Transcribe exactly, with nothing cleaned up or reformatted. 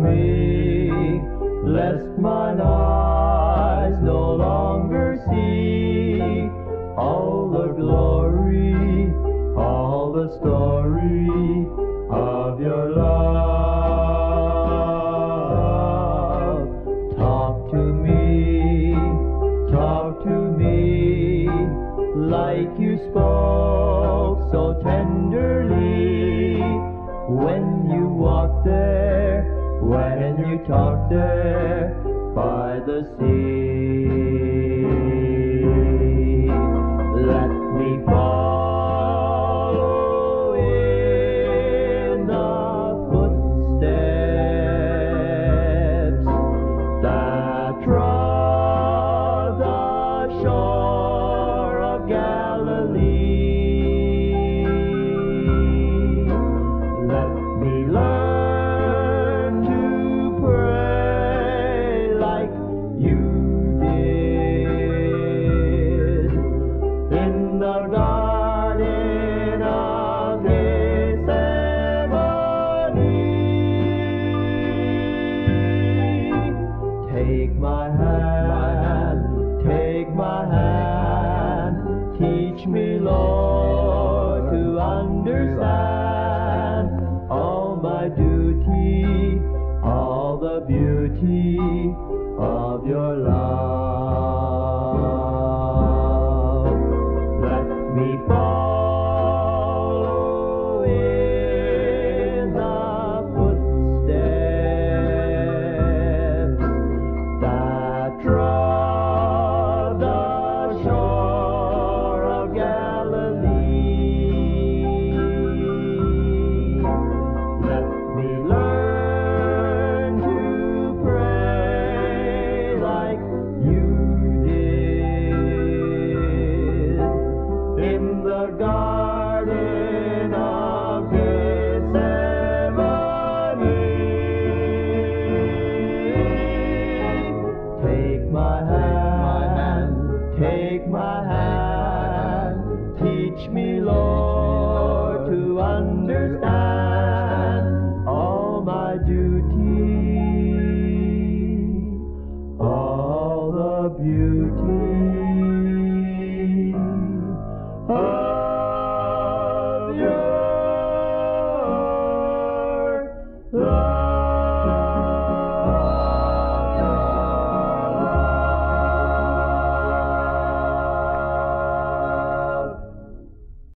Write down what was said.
me, lest mine eyes no longer see all the glory, all the story of your love. Talk to me, talk to me, like you spoke so tenderly when you walked there, when you talked there by the sea. Let me follow in the footsteps that trod the shore of Galilee. Let me learn to pray like you did in the Garden of Gethsemane. Take my hand, take my hand, teach me, Lord, to understand all my duty, all the beauty of your love.